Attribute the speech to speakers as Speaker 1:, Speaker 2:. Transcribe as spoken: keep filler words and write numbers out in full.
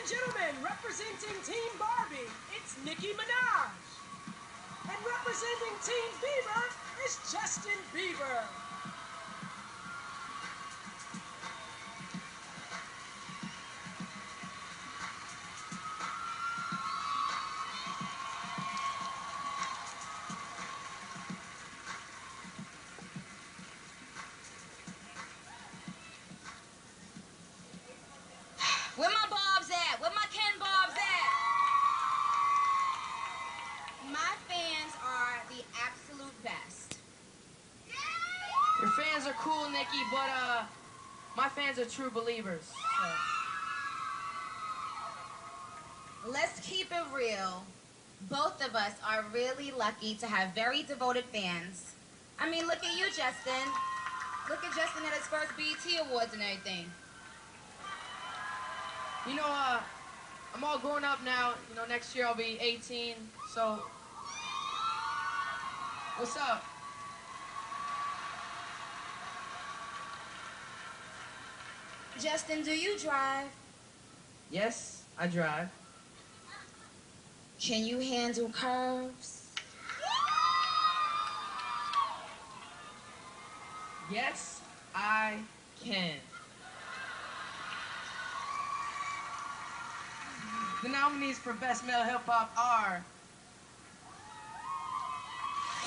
Speaker 1: gentlemen, representing Team Barbie, it's Nicki Minaj. And representing Team Bieber is Justin Bieber.
Speaker 2: Where my Bobs at? Where my Ken Bobs at? My fans are the absolute best.
Speaker 3: Your fans are cool, Nicki, but uh, my fans are true believers. So.
Speaker 2: Let's keep it real. Both of us are really lucky to have very devoted fans. I mean, look at you, Justin. Look at Justin at his first B E T Awards and everything.
Speaker 3: You know, uh, I'm all grown up now. You know, next year I'll be eighteen, so... What's up?
Speaker 2: Justin, do you drive?
Speaker 3: Yes, I drive.
Speaker 2: Can you handle curves?
Speaker 3: Yes, I can. The nominees for Best Male Hip Hop are